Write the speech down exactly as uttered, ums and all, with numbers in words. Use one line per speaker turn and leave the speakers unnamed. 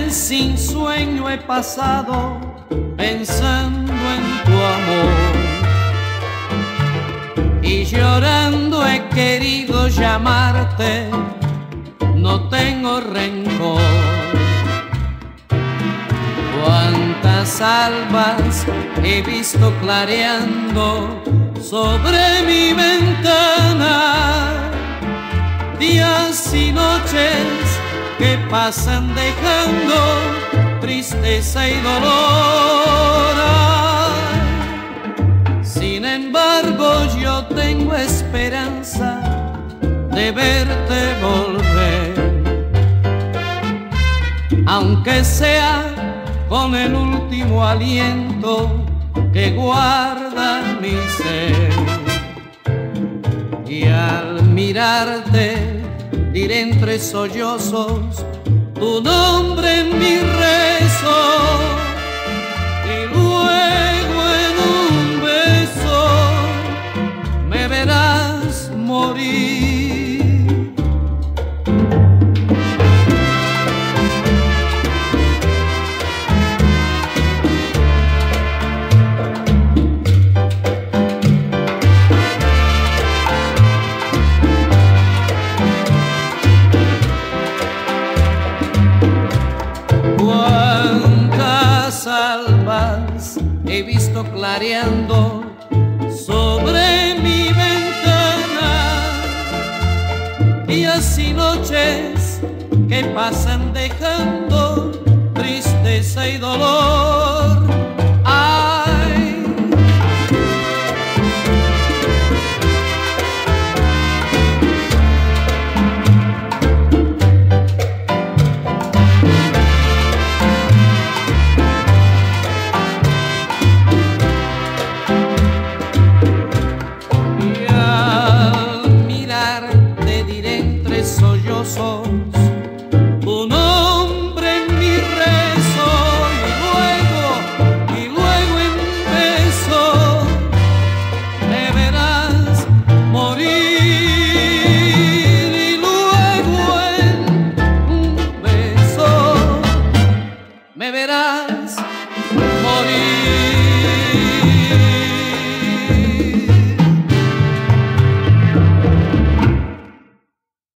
sin sueño he pasado pensando en tu amor, y llorando he querido llamarte, no tengo rencor. Cuántas albas he visto clareando sobre mi ventana, días y noches que pasan dejando tristeza y dolor. Sin embargo yo tengo esperanza de verte volver, aunque sea con el último aliento que guarda mi ser. Y al mirarte diré entre sollozos tu nombre en mi rezo, y luego en un beso me verás morir. He visto clareando sobre mi ventana, días y noches que pasan dejando tristeza y dolor.